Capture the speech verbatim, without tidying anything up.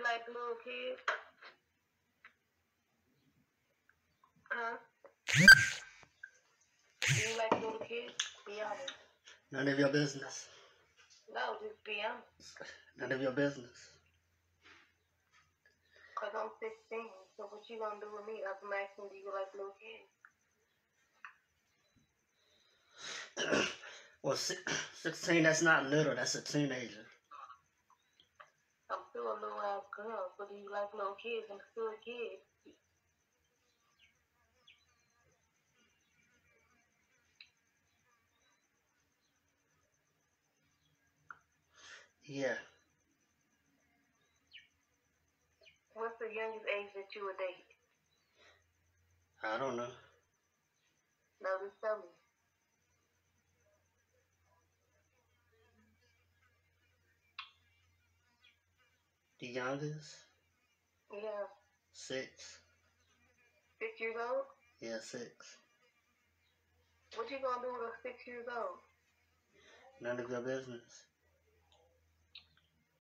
like little kids? Huh? Do you like little kids? Be honest. None of your business. No, just be honest. None of your business. Cause I'm sixteen. So what you gonna do with me? I'm asking, do you like little kids? Well, sixteen, that's not little. That's a teenager. I'm still a little ass girl. So do you like little kids? I'm still a kid. Yeah. What's the youngest age that you would date? I don't know. No, just tell me. The youngest? Yeah. Six. Six years old? Yeah, six. What you gonna do with a six years old? None of your business.